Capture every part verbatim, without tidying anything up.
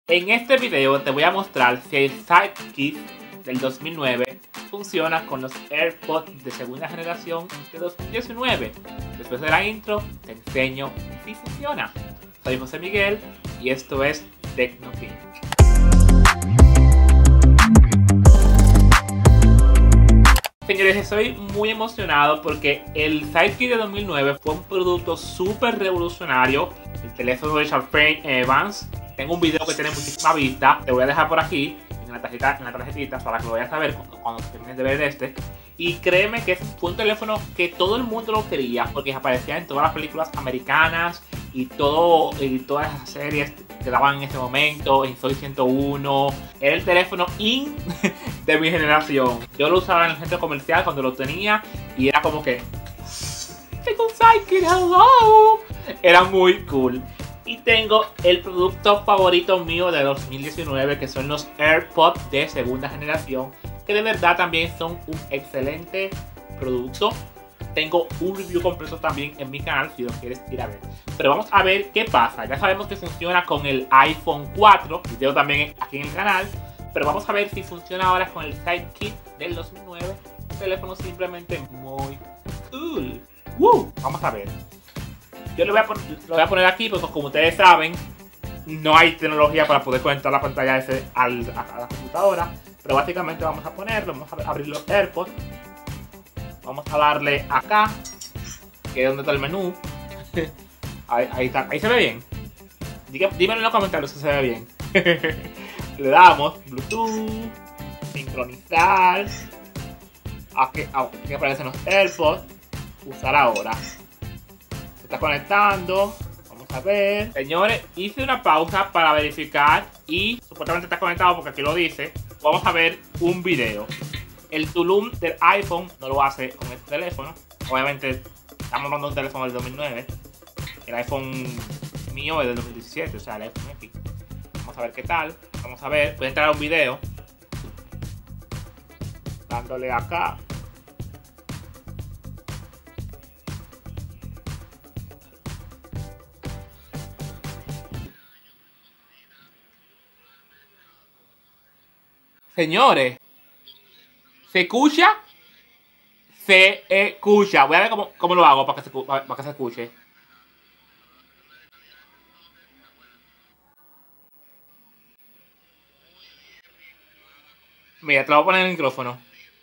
En este video te voy a mostrar si el Sidekick del dos mil nueve funciona con los AirPods de segunda generación de dos mil diecinueve. Después de la intro te enseño si funciona. Soy José Miguel y esto es Tecnopin. Señores, estoy muy emocionado porque el Sidekick de dos mil nueve fue un producto súper revolucionario. El teléfono de Charles Evans. Tengo un video que tiene muchísima vista. Te voy a dejar por aquí en la tarjeta, en la tarjetita para que lo vayas a ver cuando, cuando termines de ver este. Y créeme que fue un teléfono que todo el mundo lo quería porque aparecía en todas las películas americanas y, todo, y todas las series que daban en ese momento. En Soy ciento uno. Era el teléfono in de mi generación. Yo lo usaba en el centro comercial cuando lo tenía y era como que tengo un Sidekick, hello. Era muy cool. Y tengo el producto favorito mío de dos mil diecinueve, que son los AirPods de segunda generación, que de verdad también son un excelente producto. Tengo un review completo también en mi canal si lo quieres ir a ver. Pero vamos a ver qué pasa. Ya sabemos que funciona con el iPhone cuatro, video también aquí en el canal. Pero vamos a ver si funciona ahora con el Sidekick del dos mil nueve. Un teléfono simplemente muy cool. ¡Woo! Vamos a ver. Yo lo voy, a poner, lo voy a poner aquí porque, como ustedes saben, no hay tecnología para poder conectar la pantalla ese al, a, a la computadora. Pero básicamente vamos a ponerlo, vamos a abrir los AirPods. Vamos a darle acá, que es donde está el menú. Ahí, ahí está, ahí se ve bien. Díganme en los comentarios si se ve bien. Le damos Bluetooth, sincronizar. Aquí, aquí aparecen los AirPods. Usar ahora. Está conectando, vamos a ver. Señores, hice una pausa para verificar y supuestamente está conectado porque aquí lo dice. Vamos a ver un video. El Tulum del iPhone no lo hace con este teléfono. Obviamente estamos hablando de un teléfono del dos mil nueve. El iPhone mío es del dos mil diecisiete, o sea, el iPhone X. Vamos a ver qué tal. Vamos a ver, voy a entrar a un video dándole acá. Señores, ¿se escucha? Se escucha. Voy a ver cómo, cómo lo hago para que, se, para, para que se escuche. Mira, te lo voy a poner en el micrófono.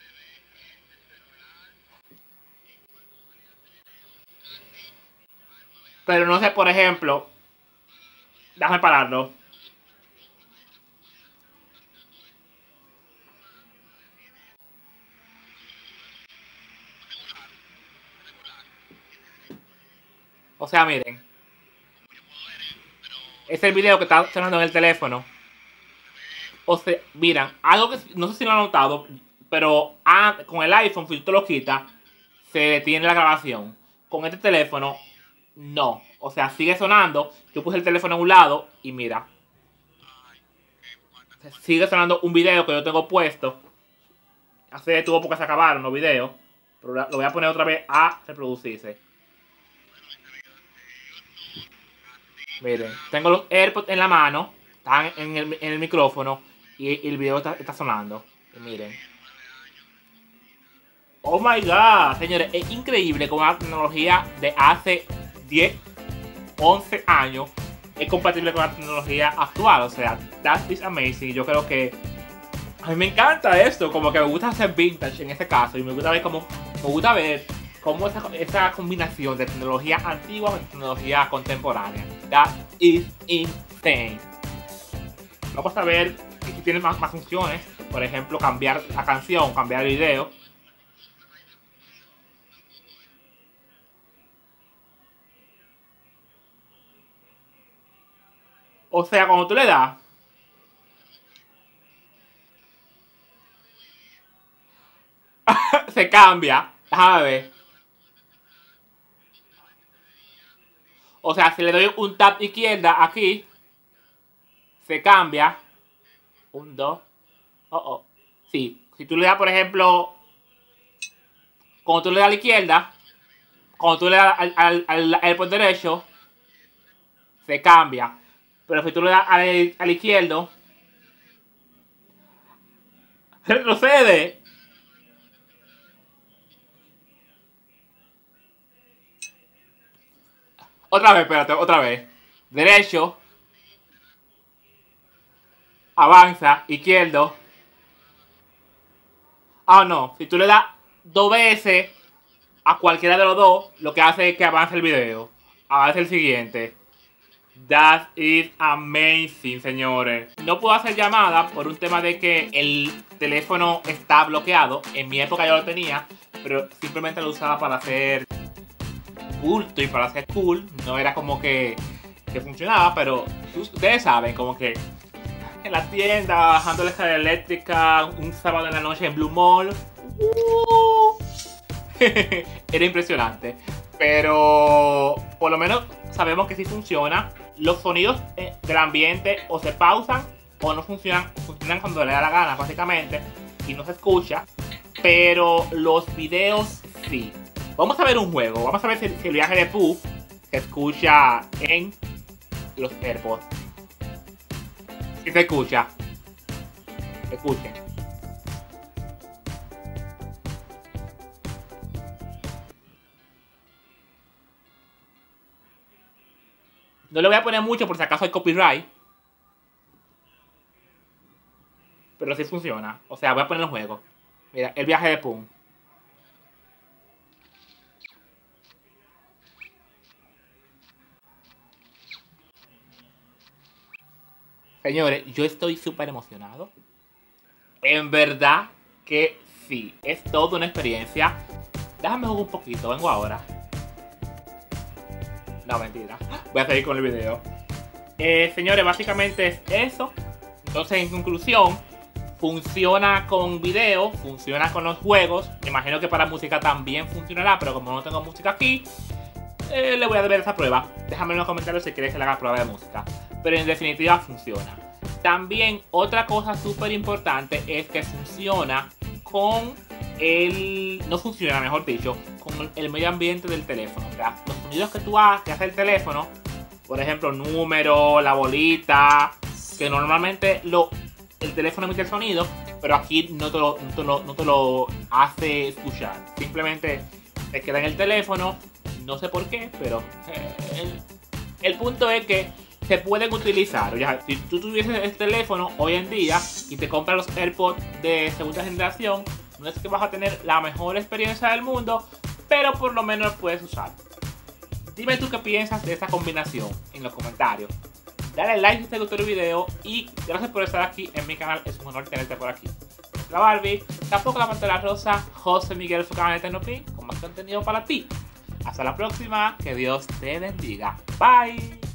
Pero no sé, por ejemplo. Déjame pararlo. O sea, miren. Este es el video que está sonando en el teléfono. O sea, miren, algo que no sé si lo han notado, pero ah, con el iPhone, si tú lo quitas, se detiene la grabación. Con este teléfono, no. O sea, sigue sonando. Yo puse el teléfono a un lado y mira. Sigue sonando un video que yo tengo puesto. Hace detuvo porque se acabaron los videos. Pero lo voy a poner otra vez a reproducirse. Miren, tengo los AirPods en la mano. Están en el, en el micrófono. Y, y el video está, está sonando. Y miren. Oh my god, señores. Es increíble como la tecnología de hace diez, once años es compatible con la tecnología actual. O sea, that is amazing. Yo creo que a mí me encanta esto. Como que me gusta hacer vintage en este caso. Y me gusta ver cómo, me gusta ver cómo esa, esa combinación de tecnología antigua con tecnología contemporánea. That is insane. Vamos a ver si tiene más, más funciones. Por ejemplo, cambiar la canción, cambiar el video. O sea, cuando tú le das, se cambia. Déjame ver. O sea, si le doy un tap izquierda aquí, se cambia. Un, dos. Oh, oh. Sí. Si tú le das, por ejemplo, cuando tú le das a la izquierda, cuando tú le das al, al, al, al por derecho, se cambia. Pero si tú le das al, al izquierdo, retrocede. Otra vez, espérate, otra vez. Derecho. Avanza, izquierdo. Ah, no. Si tú le das dos veces a cualquiera de los dos, lo que hace es que avance el video. Avance el siguiente. That is amazing, señores. No puedo hacer llamadas por un tema de que el teléfono está bloqueado. En mi época yo lo tenía, pero simplemente lo usaba para hacer bulto y para hacer cool. No era como que, que funcionaba, pero ustedes saben, como que en la tienda, bajando la escalera eléctrica, un sábado en la noche en Blue Mall. Uh, era impresionante. Pero por lo menos sabemos que sí funciona. Los sonidos del ambiente o se pausan o no funcionan, funcionan cuando le da la gana, básicamente, y no se escucha. Pero los videos sí. Vamos a ver un juego. Vamos a ver si, si el viaje de Pooh se escucha en los AirPods. Si se escucha. Escuchen. No le voy a poner mucho por si acaso hay copyright. Pero sí funciona. O sea, voy a poner el juego. Mira, el viaje de Pooh. Señores, yo estoy súper emocionado. En verdad que sí. Es toda una experiencia. Déjame jugar un poquito. Vengo ahora. No, mentira. Voy a seguir con el video. Eh, señores, básicamente es eso. Entonces, en conclusión, funciona con video, funciona con los juegos. Me imagino que para música también funcionará, pero como no tengo música aquí, eh, le voy a deber esa prueba. Déjame en los comentarios si quieres que le haga prueba de música. Pero en definitiva funciona. También otra cosa súper importante es que funciona con el... No funciona, mejor dicho, con el medio ambiente del teléfono. O sea, los sonidos que tú haces, que hace el teléfono, por ejemplo, número, la bolita, que normalmente lo, el teléfono emite el sonido, pero aquí no te lo, no te lo, no te lo hace escuchar. Simplemente te queda en el teléfono, no sé por qué, pero eh, el, el punto es que se pueden utilizar. O sea, si tú tuvieses el teléfono hoy en día y te compras los AirPods de segunda generación, no es que vas a tener la mejor experiencia del mundo, pero por lo menos puedes usar. Dime tú qué piensas de esta combinación en los comentarios. Dale like si te gustó el video y gracias por estar aquí en mi canal. Es un honor tenerte por aquí. La Barbie, tampoco la Pantera Rosa, José Miguel, su canal de Tecnopi, con más contenido para ti. Hasta la próxima, que Dios te bendiga. Bye.